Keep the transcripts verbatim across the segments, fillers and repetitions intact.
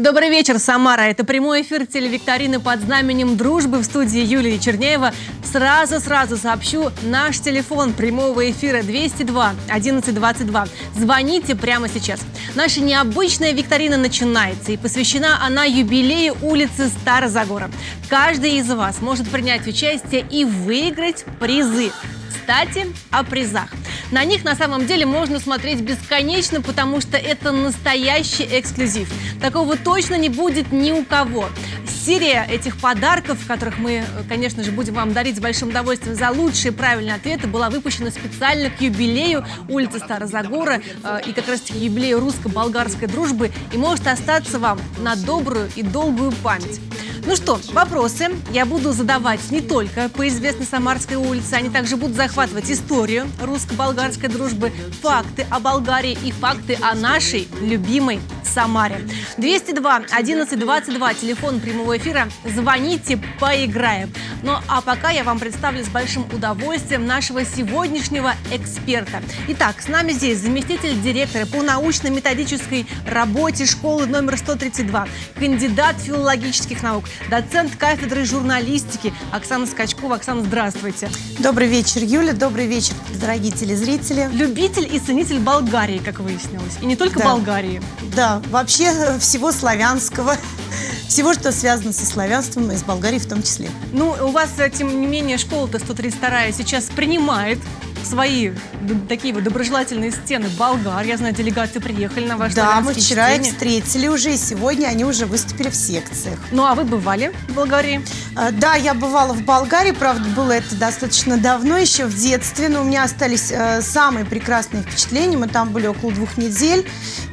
Добрый вечер, Самара. Это прямой эфир телевикторины под знаменем дружбы в студии Юлии Чернеева. Сразу-сразу сообщу наш телефон прямого эфира двести два одиннадцать двадцать два. Звоните прямо сейчас. Наша необычная викторина начинается, и посвящена она юбилею улицы Старозагора. Каждый из вас может принять участие и выиграть призы. Кстати, о призах. На них на самом деле можно смотреть бесконечно, потому что это настоящий эксклюзив. Такого точно не будет ни у кого. Серия этих подарков, которых мы, конечно же, будем вам дарить с большим удовольствием за лучшие правильные ответы, была выпущена специально к юбилею улицы Старозагора э, и как раз к юбилею русско-болгарской дружбы, и может остаться вам на добрую и долгую память. Ну что, вопросы я буду задавать не только по известной Самарской улице, они также будут захватывать историю русско-болгарской дружбы, факты о Болгарии и факты о нашей любимой Самаре. двести два одиннадцать двадцать два, телефон прямого эфира. Звоните, поиграем. Ну а пока я вам представлю с большим удовольствием нашего сегодняшнего эксперта. Итак, с нами здесь заместитель директора по научно-методической работе школы номер сто тридцать два, кандидат филологических наук, доцент кафедры журналистики Оксана Скачкова. Оксана, здравствуйте. Добрый вечер, Юля. Добрый вечер, дорогие телезрители. Любитель и ценитель Болгарии, как выяснилось. И не только да. Болгарии. Да, вообще всего славянского. Всего, что связано со славянством, и с Болгарией в том числе. Ну, у вас, тем не менее, школа-то сто тридцать два сейчас принимает свои такие вот доброжелательные стены болгар. Я знаю, делегаты приехали на ваш Да, мы вчера чтение. их встретили уже, и сегодня они уже выступили в секциях. Ну, а вы бывали в Болгарии? А, да, я бывала в Болгарии, правда, было это достаточно давно, еще в детстве, но у меня остались э, самые прекрасные впечатления. Мы там были около двух недель,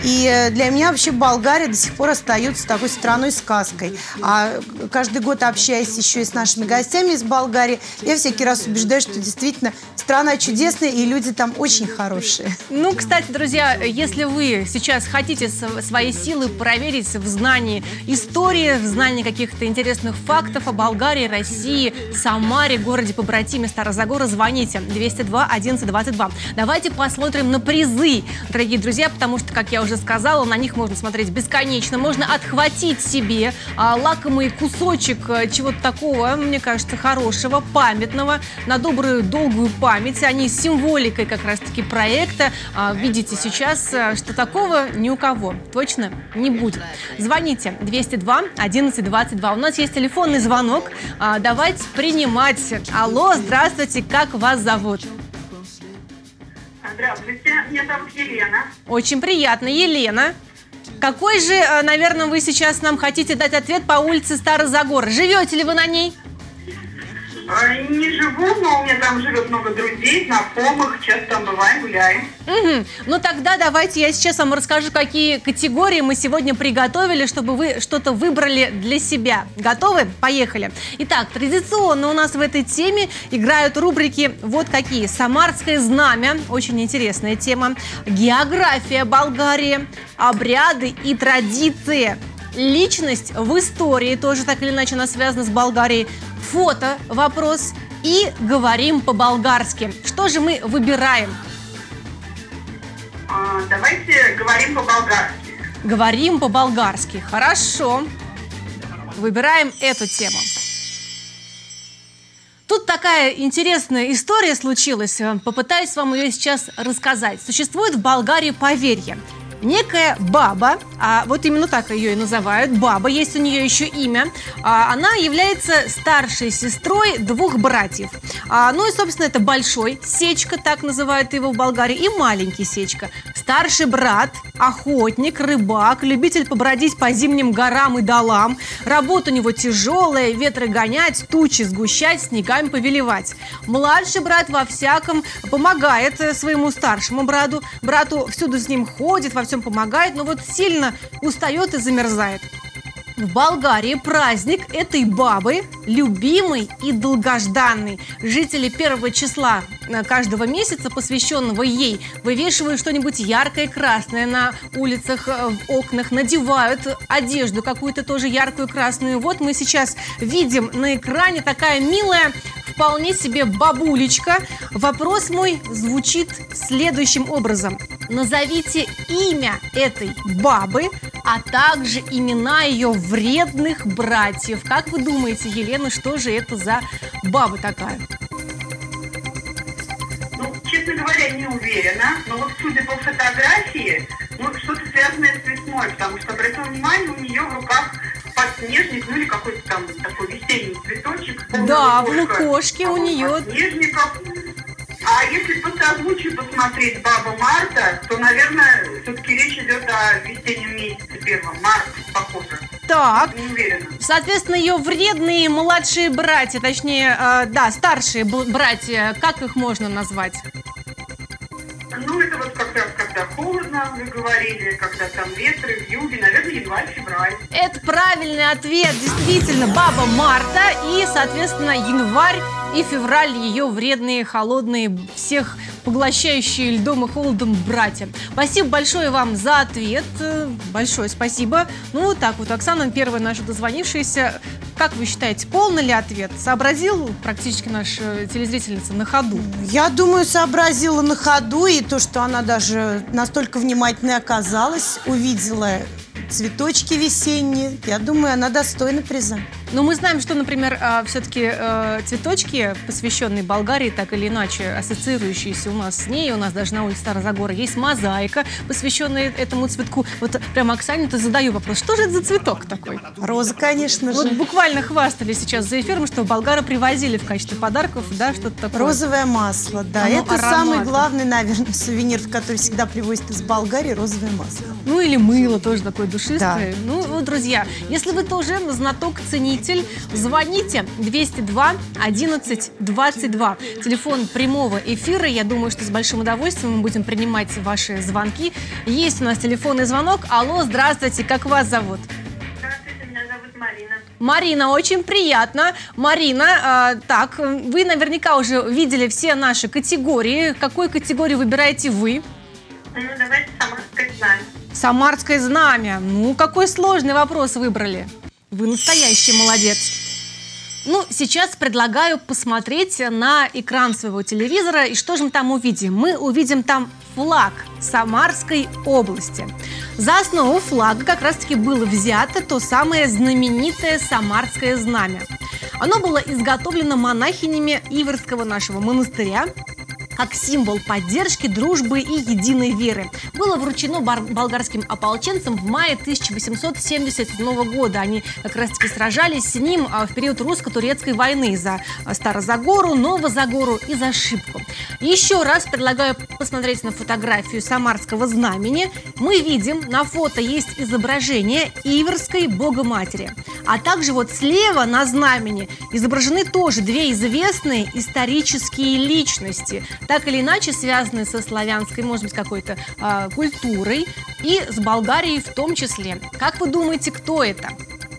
и для меня вообще Болгария до сих пор остается такой страной-сказкой. А каждый год, общаясь еще и с нашими гостями из Болгарии, я всякий раз убеждаюсь, что действительно страна чудесная, и люди там очень хорошие. Ну, кстати, друзья, если вы сейчас хотите свои силы проверить в знании истории, в знании каких-то интересных фактов о Болгарии, России, Самаре, городе побратиме Старозагора, звоните двести два одиннадцать двадцать два. Давайте посмотрим на призы, дорогие друзья, потому что, как я уже сказала, на них можно смотреть бесконечно. Можно отхватить себе а, лакомый кусочек чего-то такого, мне кажется, хорошего, памятного, на добрую, долгую память. Они с символикой как раз-таки проекта. А, видите сейчас, что такого ни у кого точно не будет. Звоните двести два одиннадцать двадцать два. У нас есть телефонный звонок. А, давайте принимать. Алло, здравствуйте, как вас зовут? Здравствуйте, меня зовут Елена. Очень приятно, Елена. Какой же, наверное, вы сейчас нам хотите дать ответ по улице Старозагора? Живете ли вы на ней? Не живу, но у меня там живет много друзей, знакомых, часто там бываем, гуляем. Угу. Ну тогда давайте я сейчас вам расскажу, какие категории мы сегодня приготовили, чтобы вы что-то выбрали для себя. Готовы? Поехали. Итак, традиционно у нас в этой теме играют рубрики вот какие. Самарское знамя, очень интересная тема. География Болгарии, обряды и традиции. Личность в истории, тоже так или иначе она связана с Болгарией. Фото, вопрос. И говорим по-болгарски. Что же мы выбираем? А, давайте говорим по-болгарски. Говорим по-болгарски. Хорошо. Выбираем эту тему. Тут такая интересная история случилась. Попытаюсь вам ее сейчас рассказать. Существует в Болгарии поверье. Некая баба, а вот именно так ее и называют, баба, есть у нее еще имя, а, она является старшей сестрой двух братьев. А, ну и, собственно, это большой Сечка, так называют его в Болгарии, и маленький Сечка. Старший брат, охотник, рыбак, любитель побродить по зимним горам и долам. Работа у него тяжелая, ветры гонять, тучи сгущать, снегами повелевать. Младший брат во всяком помогает своему старшему брату, брату всюду с ним ходит, во всем помогает, но вот сильно устает и замерзает. В Болгарии праздник этой бабы любимый и долгожданный. Жители первого числа каждого месяца, посвященного ей, вывешивают что-нибудь яркое, красное на улицах, в окнах, надевают одежду какую-то тоже яркую, красную. Вот мы сейчас видим на экране такая милая, вполне себе бабулечка. Вопрос мой звучит следующим образом. Назовите имя этой бабы, а также имена ее вредных братьев. Как вы думаете, Елена, что же это за баба такая? Ну, честно говоря, не уверена, но вот судя по фотографии, ну, что-то связанное с весной, потому что, обратила внимание, у нее в руках подснежник, ну или какой-то там такой весенний цветочек. Да, в лукошке у нее. Подснежников. А если по созвучию посмотреть «Баба Марта», то, наверное, все-таки речь идет о весеннем месяце, первом марта, похоже. Так, не уверена. Соответственно, ее вредные младшие братья, точнее, э, да, старшие братья, как их можно назвать? Ну, это вот как раз, когда холодно, вы говорили, когда там ветры, вьюги, наверное, январь-февраль. Это правильный ответ, действительно, баба Марта и, соответственно, январь и февраль ее вредные, холодные, всех поглощающие льдом и холодом братья. Спасибо большое вам за ответ, большое спасибо. Ну, так вот, Оксана, первая наша дозвонившаяся. Как вы считаете, полный ли ответ? Сообразил практически наша телезрительница на ходу? Я думаю, сообразила на ходу, и то, что она даже настолько внимательной оказалась, увидела цветочки весенние. Я думаю, она достойна приза. Но мы знаем, что, например, все-таки цветочки, посвященные Болгарии, так или иначе ассоциирующиеся у нас с ней, у нас даже на улице Старозагора есть мозаика, посвященная этому цветку. Вот прямо Оксане-то задаю вопрос, что же это за цветок такой? Роза, конечно же. Вот буквально хвастались сейчас за эфиром, что болгары привозили в качестве подарков, да, что-то такое. Розовое масло, да. Оно это ароматное. Самый главный, наверное, сувенир, который всегда привозят из Болгарии, розовое масло. Ну или мыло тоже такое душистое. Да. Ну, вот, друзья, если вы тоже знаток, ценитель, звоните двести два одиннадцать двадцать два. Телефон прямого эфира. Я думаю, что с большим удовольствием мы будем принимать ваши звонки. Есть у нас телефонный звонок. Алло, здравствуйте, как вас зовут? Здравствуйте, меня зовут Марина. Марина, очень приятно. Марина, э, так, вы наверняка уже видели все наши категории. Какую категорию выбираете вы? Ну, давайте «Самарское знамя». Самарское знамя. Ну, какой сложный вопрос выбрали. Вы настоящий молодец. Ну, сейчас предлагаю посмотреть на экран своего телевизора. И что же мы там увидим? Мы увидим там флаг Самарской области. За основу флага как раз-таки было взято то самое знаменитое Самарское знамя. Оно было изготовлено монахинями Иверского нашего монастыря как символ поддержки, дружбы и единой веры. Было вручено болгарским ополченцам в мае тысяча восемьсот семьдесят седьмого года. Они как раз-таки сражались с ним в период русско-турецкой войны за Старозагору, Новозагору и за Шипку. Еще раз предлагаю посмотреть на фотографию Самарского знамени. Мы видим, на фото есть изображение Иверской Богоматери. А также вот слева на знамени изображены тоже две известные исторические личности, так или иначе связанные со славянской, может быть, какой-то э, культурой и с Болгарией в том числе. Как вы думаете, кто это?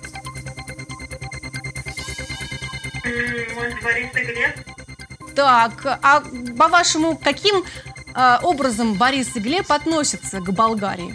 Может, Борис и Глеб? Так, а по-вашему, каким э, образом Борис и Глеб относятся к Болгарии?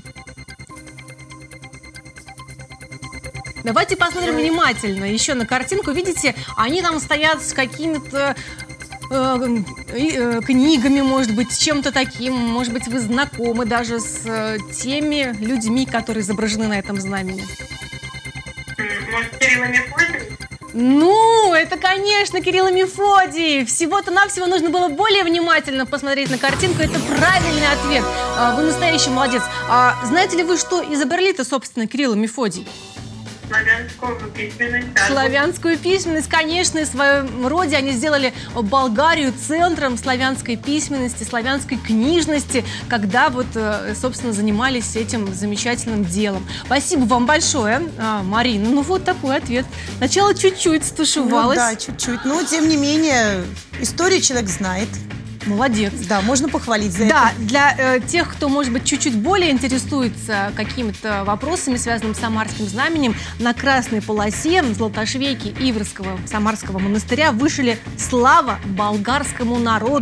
Давайте посмотрим внимательно еще на картинку. Видите, они там стоят с какими-то э, э, книгами, может быть, с чем-то таким. Может быть, вы знакомы даже с э, теми людьми, которые изображены на этом знамени. Может, Кирилл и Мефодий? Ну, это, конечно, Кирилл и Мефодий. Всего-то навсего нужно было более внимательно посмотреть на картинку. Это правильный ответ. Вы настоящий молодец. А знаете ли вы, что изобрели-то, собственно, Кирилл и Мефодий? Славянскую письменность. Да. Славянскую письменность, конечно, в своем роде они сделали Болгарию центром славянской письменности, славянской книжности, когда вот, собственно, занимались этим замечательным делом. Спасибо вам большое, Марина. Ну, вот такой ответ. Сначала чуть-чуть стушевалась. Ну, да, чуть-чуть. Но, тем не менее, историю человек знает. Молодец. Да, можно похвалить за да, это. Да, для э, тех, кто, может быть, чуть-чуть более интересуется какими-то вопросами, связанными с Самарским знаменем, на красной полосе золотошвейки Иверского Самарского монастыря вышили «Слава болгарскому народу».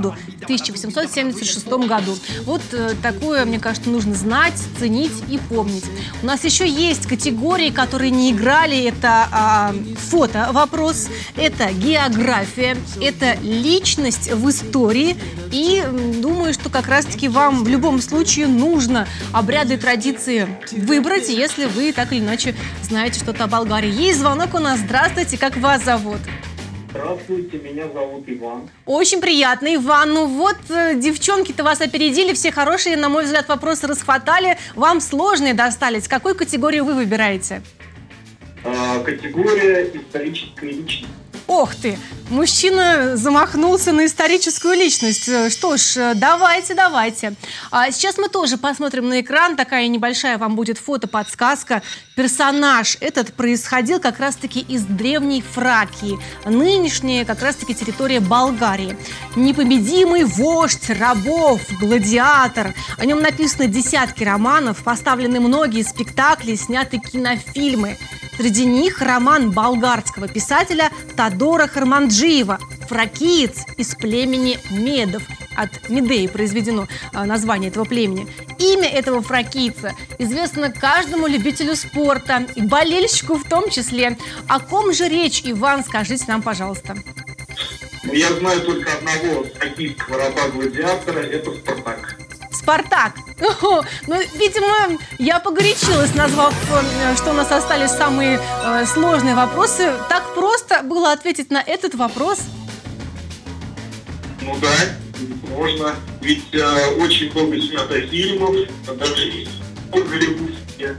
в тысяча восемьсот семьдесят шестом году. Вот э, такое, мне кажется, нужно знать, ценить и помнить. У нас еще есть категории, которые не играли. Это э, фото вопрос, это география, это личность в истории. И э, думаю, что как раз-таки вам в любом случае нужно обряды и традиции выбрать, если вы так или иначе знаете что-то о Болгарии. Есть звонок у нас. Здравствуйте, как вас зовут? Здравствуйте, меня зовут Иван. Очень приятно, Иван. Ну вот, э, девчонки-то вас опередили, все хорошие, на мой взгляд, вопросы расхватали. Вам сложные достались. Какую категорию вы выбираете? А, категория историческая личность. Ох ты, мужчина замахнулся на историческую личность. Что ж, давайте, давайте. А сейчас мы тоже посмотрим на экран. Такая небольшая вам будет фото-подсказка. Персонаж этот происходил как раз-таки из древней Фракии. Нынешняя как раз-таки территория Болгарии. Непобедимый вождь рабов, гладиатор. О нем написано десятки романов, поставлены многие спектакли, сняты кинофильмы. Среди них роман болгарского писателя Тодора Харманджиева «Фракиец из племени Медов». От Медеи произведено а, название этого племени. Имя этого фракийца известно каждому любителю спорта и болельщику в том числе. О ком же речь, Иван, скажите нам, пожалуйста. Я знаю только одного фракийского раба-гладиатора, это Спартак. Спартак. Ну, видимо, я погорячилась, назвав, что у нас остались самые э, сложные вопросы. Так просто было ответить на этот вопрос? Ну да, можно. Ведь э, очень много снято фильмов, даже есть голливудские.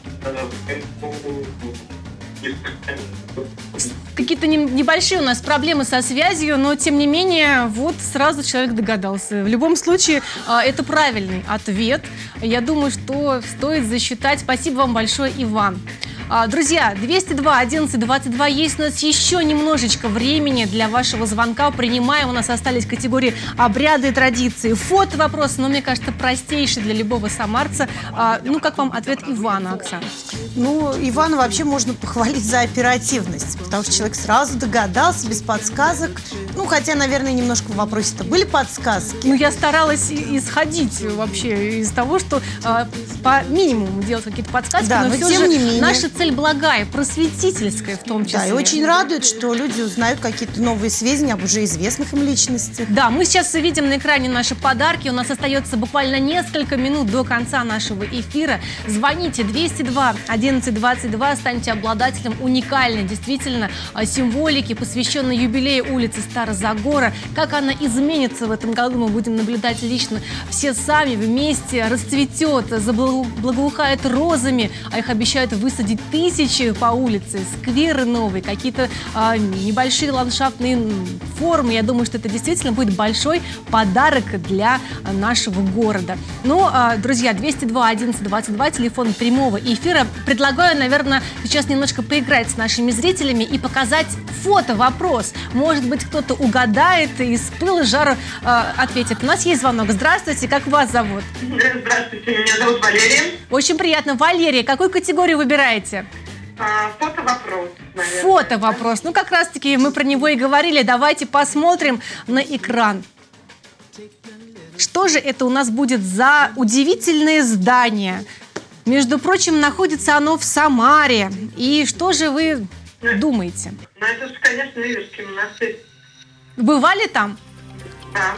Какие-то не, небольшие у нас проблемы со связью, но тем не менее, вот сразу человек догадался. В любом случае, это правильный ответ. Я думаю, что стоит засчитать. Спасибо вам большое, Иван. Друзья, двести два одиннадцать двадцать два, есть у нас еще немножечко времени для вашего звонка. Принимаем, у нас остались категории обряды и традиции. Фото вопросы, но мне кажется, простейший для любого самарца. Ну, как вам ответ Ивана, Оксана? Ну, Ивана вообще можно похвалить за оперативность, потому что человек сразу догадался, без подсказок. Ну, хотя, наверное, немножко в вопросе-то были подсказки. Ну, я старалась исходить вообще из того, что э, по минимуму делать какие-то подсказки, да, но, но все тем же не менее... наша цель благая, просветительская в том числе. Да, и очень радует, что люди узнают какие-то новые сведения об уже известных им личностях. Да, мы сейчас видим на экране наши подарки. У нас остается буквально несколько минут до конца нашего эфира. Звоните двести два одиннадцать двадцать два, станьте обладателем уникальной, действительно, символики, посвященной юбилею улицы Старозагора. Как она изменится в этом году, мы будем наблюдать лично все сами, вместе, расцветет, заблагоухает розами, а их обещают высадить тысячи по улице, скверы новые, какие-то а, небольшие ландшафтные формы. Я думаю, что это действительно будет большой подарок для нашего города. Ну, а, друзья, двести два одиннадцать двадцать два, телефон прямого эфира. Предлагаю, наверное, сейчас немножко поиграть с нашими зрителями и показать фото-вопрос. Может быть, кто-то угадает и с пыла жару э, ответит. У нас есть звонок. Здравствуйте, как вас зовут? Здравствуйте, меня зовут Валерия. Очень приятно. Валерия, какую категорию выбираете? А, фото-вопрос, наверное. Фото-вопрос. Ну, как раз-таки мы про него и говорили. Давайте посмотрим на экран. Что же это у нас будет за удивительное здание? Между прочим, находится оно в Самаре. И что же вы ну, думаете? Ну, это же, конечно, Иверский монастырь. Бывали там? Да.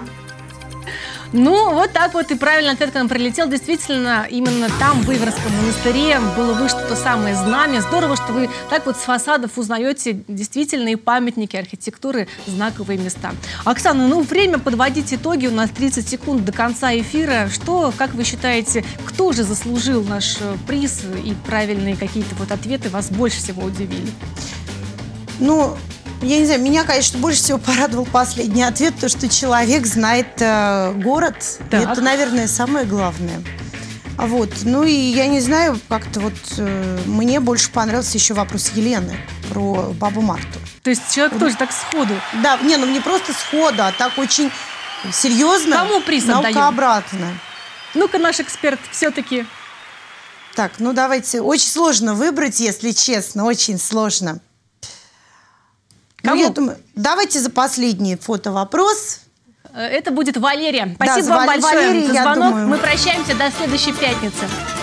Ну, вот так вот и правильно ответ к нам прилетел. Действительно, именно там, в Иверском монастыре, было вышито то самое знамя. Здорово, что вы так вот с фасадов узнаете действительные памятники архитектуры, знаковые места. Оксана, ну, время подводить итоги. У нас тридцать секунд до конца эфира. Что, как вы считаете, кто же заслужил наш приз и правильные какие-то вот ответы вас больше всего удивили? Ну... Я не знаю, меня, конечно, больше всего порадовал последний ответ, то, что человек знает э, город. Это, наверное, самое главное. Вот. Ну и я не знаю, как-то вот э, мне больше понравился еще вопрос Елены про бабу Марту. То есть человек тоже так сходу? Да, не, ну не просто сходу, а так очень серьезно. Кому приз отдаем? Наукообратно. Ну-ка, наш эксперт все-таки. Так, ну давайте. Очень сложно выбрать, если честно, очень сложно. Ну, я думаю, давайте за последний фото-вопрос. Это будет Валерия. Спасибо да, вам большое Валерия, за звонок. думаю... Мы прощаемся до следующей пятницы.